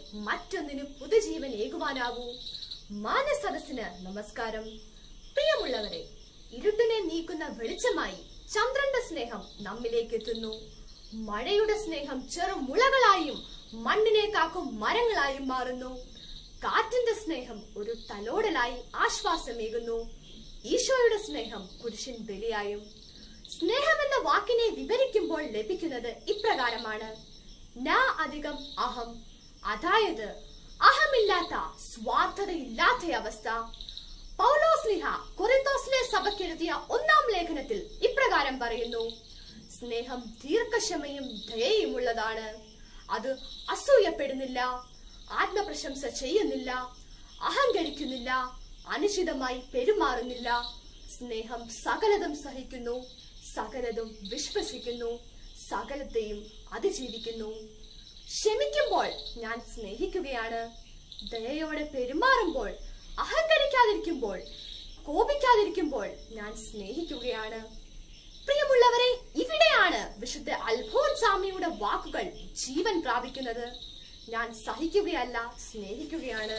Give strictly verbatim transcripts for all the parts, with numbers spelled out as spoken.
മറ്റൊന്നിന് പുതുജീവൻ ഏകുവാനാകൂ. മാനസദസ്സിന് നമസ്കാരം. പ്രിയമുള്ളവരെ, ഇരുട്ടിനെ നീക്കുന്ന വെളിച്ചമായി ചന്ദ്രന്റെ സ്നേഹം നമ്മിലേക്ക് എത്തുന്നു. മഴയുടെ സ്നേഹം ചെറുമുളകളായും മണ്ണിനെ കാക്കും മരങ്ങളായും മാറുന്നു. കാറ്റിന്റെ സ്നേഹം ഒരു തലോടലായി ആശ്വാസമേകുന്നു. ഈശോയുടെ സ്നേഹം കുരിശിൻ ബലിയായും. സ്നേഹം എന്ന വാക്കിനെ വിവരിക്കുമ്പോൾ ലഭിക്കുന്നത് ഇപ്രകാരമാണ്: ന അധികം അഹം, അതായത് അഹമില്ലാത്ത, സ്വാർത്ഥതയില്ലാത്ത അവസ്ഥ. പൗലോസ്ലിഹ കൊരിന്തോസിലെ സഭയ്ക്കെഴുതിയ ഒന്നാം ലേഖനത്തിൽ ഇപ്രകാരം പറയുന്നു: സ്നേഹം ദീർഘക്ഷമയും ദയയുമുള്ളതാണ്. അത് അസൂയപ്പെടുന്നില്ല, ആത്മപ്രശംസ ചെയ്യുന്നില്ല, അഹങ്കരിക്കുന്നില്ല, അനുചിതമായി പെരുമാറുന്നില്ല. സ്നേഹം സകലതും സഹിക്കുന്നു, സകലതും വിശ്വസിക്കുന്നു, സകലത്തെയും അതിജീവിക്കുന്നു. ക്ഷമിക്കുമ്പോൾ ഞാൻ സ്നേഹിക്കുകയാണ്. ദയയോടെ പെരുമാറുമ്പോൾ, അഹങ്കരിക്കാതിരിക്കുമ്പോൾ, കോപിക്കാതിരിക്കുമ്പോൾ ഞാൻ സ്നേഹിക്കുകയാണ്. പ്രിയമുള്ളവരെ, ഇവിടെയാണ് വിശുദ്ധ അൽഫോൻസാമയുടെ വാക്കുകൾ ജീവൻ പ്രാപിക്കുന്നത്. ഞാൻ സഹിക്കുകയല്ല, സ്നേഹിക്കുകയാണ്.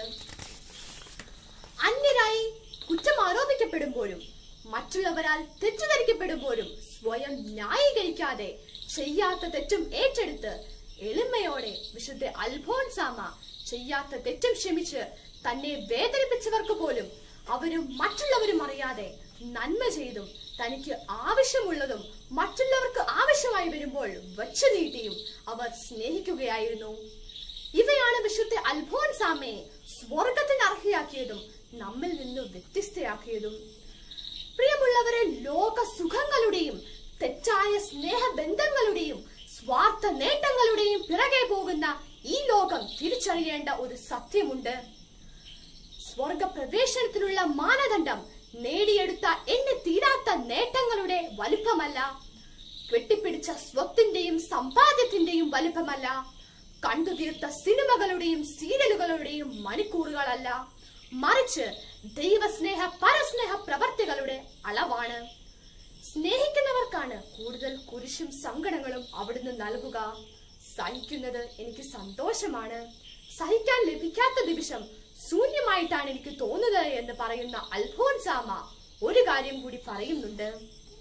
അന്യരായി കുറ്റം ആരോപിക്കപ്പെടുമ്പോഴും മറ്റുള്ളവരാൽ തെറ്റിദ്ധരിക്കപ്പെടുമ്പോഴും സ്വയം ന്യായീകരിക്കാതെ ചെയ്യാത്ത തെറ്റും ഏറ്റെടുത്ത് എളിമയോടെ വിശുദ്ധ അൽഫോൻസാമ ചെയ്യാത്ത തെറ്റും ക്ഷമിച്ച് തന്നെ വേദനിപ്പിച്ചവർക്ക് പോലും അവരും മറ്റുള്ളവരും അറിയാതെ നന്മ ചെയ്തും തനിക്ക് ആവശ്യമുള്ളതും മറ്റുള്ളവർക്ക് ആവശ്യമായി വരുമ്പോൾ വച്ചു നീട്ടിയും അവർ സ്നേഹിക്കുകയായിരുന്നു. ഇവയാണ് വിശുദ്ധ അൽഫോൻസാമയെ സ്വർഗത്തിന് അർഹയാക്കിയതും നമ്മിൽ നിന്ന് വ്യത്യസ്തയാക്കിയതും. പ്രിയമുള്ളവരെ, ലോക സുഖങ്ങളുടെയും തെറ്റായ സ്നേഹബന്ധങ്ങളുടെയും സ്വാർത്ഥ നേട്ടങ്ങളുടെയും പിറകെ പോകുന്ന ഈ ലോകം തിരിച്ചറിയേണ്ട ഒരു സത്യമുണ്ട്. സ്വർഗപ്രവേശനത്തിനുള്ള മാനദണ്ഡം നേടിയെടുത്ത എന്നെ തീരാത്ത നേട്ടങ്ങളുടെ വലുപ്പമല്ല, കെട്ടിപ്പിടിച്ച സ്വത്തിന്റെയും സമ്പാദ്യത്തിന്റെയും വലുപ്പമല്ല, കണ്ടുതീർത്ത സിനിമകളുടെയും സീരിയലുകളുടെയും മണിക്കൂറുകളല്ല, മറിച്ച് ദൈവസ്നേഹ പരസ്നേഹ പ്രവർത്തികളുടെ അളവാണ്. സ്നേഹിക്കുന്നവർക്കാണ് കൂടുതൽ കുരിശും സങ്കടങ്ങളും അവിടുന്ന് നൽകുക. സഹിക്കുന്നത് എനിക്ക് സന്തോഷമാണ്, സഹിക്കാൻ ലഭിക്കാത്ത നിമിഷം ശൂന്യമായിട്ടാണ് എനിക്ക് തോന്നുന്നത് എന്ന് പറയുന്ന അൽഫോൻസാമ ഒരു കാര്യം കൂടി പറയുന്നുണ്ട്: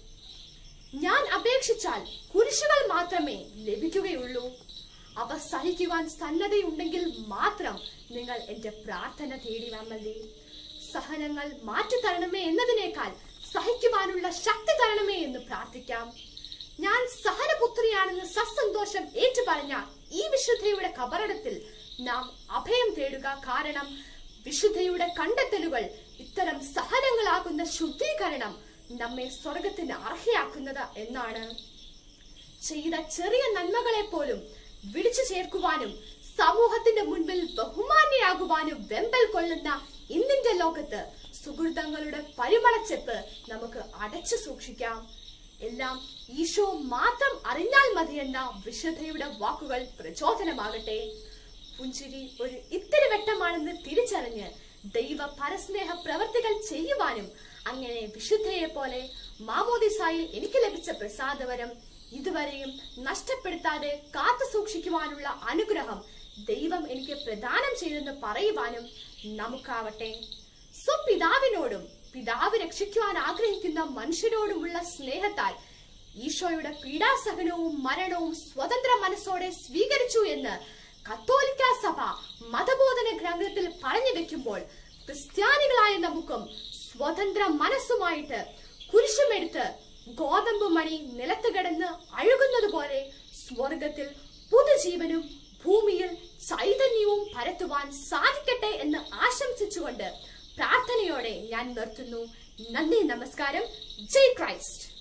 ഞാൻ അപേക്ഷിച്ചാൽ കുരിശുകൾ മാത്രമേ ലഭിക്കുകയുള്ളൂ. അവ സഹിക്കുവാൻ സന്നദ്ധയുണ്ടെങ്കിൽ മാത്രം നിങ്ങൾ എന്റെ പ്രാർത്ഥന തേടി വന്നല്ലേ. സഹനങ്ങൾ മാറ്റിത്തരണമേ എന്നതിനേക്കാൾ സഹിക്കുവാനുള്ള ശക്തി തരണമേ എന്ന് പ്രാർത്ഥിക്കാം. ഞാൻ സഹനപുത്രിയാണെന്ന് സസന്തോഷം ഏറ്റുപറഞ്ഞ ഈ വിശുദ്ധയുടെ കബറിടത്തിൽ നാം അഭയം തേടുക. കാരണം വിശുദ്ധയുടെ കണ്ടെത്തലുകൾ ഇത്തരം സഹനങ്ങളാകുന്ന ശുദ്ധീകരണം നമ്മെ സ്വർഗത്തിന് അർഹയാക്കുന്നത് എന്നാണ്. ചെയ്ത ചെറിയ നന്മകളെ പോലും വിളിച്ചു ചേർക്കുവാനും സമൂഹത്തിന്റെ മുൻപിൽ ബഹുമാന്യയാകുവാനും വെമ്പൽ കൊള്ളുന്ന ഇന്നിന്റെ ലോകത്ത് സുഹൃതങ്ങളുടെ പരിമളച്ചെപ്പ് നമുക്ക് അടച്ചു സൂക്ഷിക്കാം. എല്ലാം ഈശോ മാത്രം അറിഞ്ഞാൽ മതിയെന്ന വിശുദ്ധയുടെ വാക്കുകൾ പ്രചോദനമാകട്ടെ. പുഞ്ചിരി ഒരു ഇത്തിരി വെട്ടമാണെന്ന് തിരിച്ചറിഞ്ഞ് ദൈവ പരസ്നേഹ പ്രവർത്തികൾ ചെയ്യുവാനും അങ്ങനെ വിശുദ്ധയെ പോലെ മാമോദിസായിൽ എനിക്ക് ലഭിച്ച പ്രസാദവരം ഇതുവരെയും നഷ്ടപ്പെടുത്താതെ കാത്തു സൂക്ഷിക്കുവാനുള്ള അനുഗ്രഹം ദൈവം എനിക്ക് പ്രദാനം ചെയ്തെന്ന് പറയുവാനും നമുക്കാവട്ടെ. സ്വപിതാവിനോടും പിതാവ് രക്ഷിക്കുവാൻ ആഗ്രഹിക്കുന്ന മനുഷ്യരോടുമുള്ള സ്നേഹത്താൽ ഈശോയുടെ പീഡാസഹനവും മരണവും സ്വതന്ത്ര മനസ്സോടെ സ്വീകരിച്ചു എന്ന് കത്തോലിക്ക സഭ മതബോധന ഗ്രന്ഥത്തിൽ പറഞ്ഞു വെക്കുമ്പോൾ ക്രിസ്ത്യാനികളായ നമുക്കും സ്വതന്ത്ര മനസ്സുമായിട്ട് കുരിശുമെടുത്ത് ഗോതമ്പ് മണി നിലത്ത് കിടന്ന് അഴുകുന്നത് പോലെ സ്വർഗത്തിൽ പുതുജീവനും ഭൂമിയിൽ ചൈതന്യവും പരത്തുവാൻ സാധിക്കട്ടെ എന്ന് ആശംസിച്ചുകൊണ്ട് പ്രാർത്ഥനയോടെ ഞാൻ നിർത്തുന്നു. നന്ദി, നമസ്കാരം. ജയ് ക്രൈസ്റ്റ്.